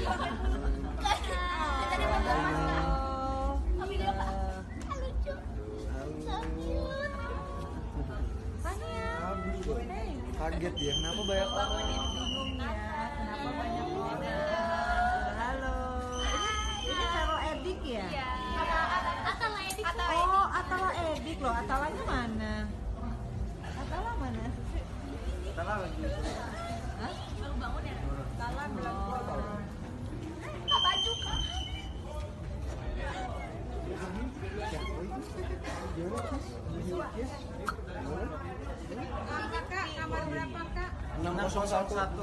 Kaget dia, kenapa banyak orang? Bingung ya, kenapa banyak orang? Halo, ini Vero Edik ya? Iya. Atala Edik. Oh, Atala Edik loh. Atalanya mana? Atala mana? Salah lagi. Hah? Baru bangun ya? Atala belum pulang. Kak baju kak. Kak, kamar berapa kak? 601.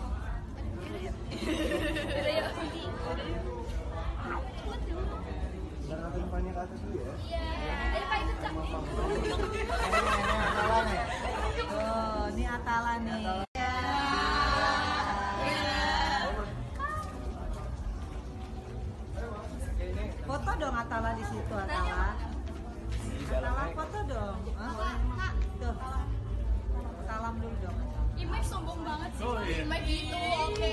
Jangan ngapain pannya ke atas dulu ya. Iya. Dari Pak itu cak. Salah nih. Oh, ini Atala nih. Foto dong Atala di situ Atala. Atala foto dong. Hah? Tuh. Salam dulu dong. Image sombong banget sih. Image itu oke.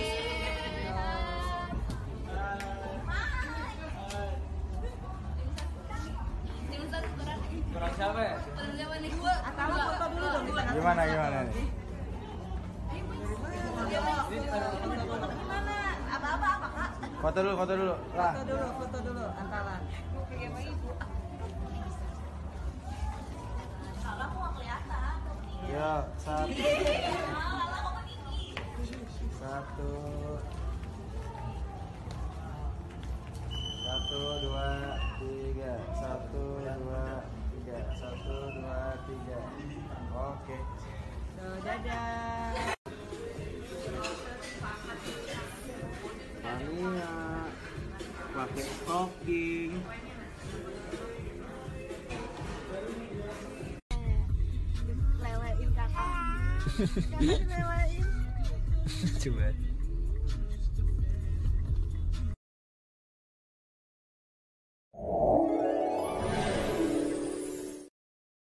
Kurang siapa ya? Siapa nih gua? Atala foto dulu dong di tengah. Gimana nih? Gimana? Apa-apa apa kak? Foto dulu lah. Foto dulu Atala. Salah kok nggak kelihatan. Ya, satu, Lala kok meninggi. satu, satu, dua, tiga, satu, dua, tiga, satu, dua, tiga. Oke. Tuh, dadah. Mania pakai stocking. Lelein kakak. Jangan dilelein. Coba.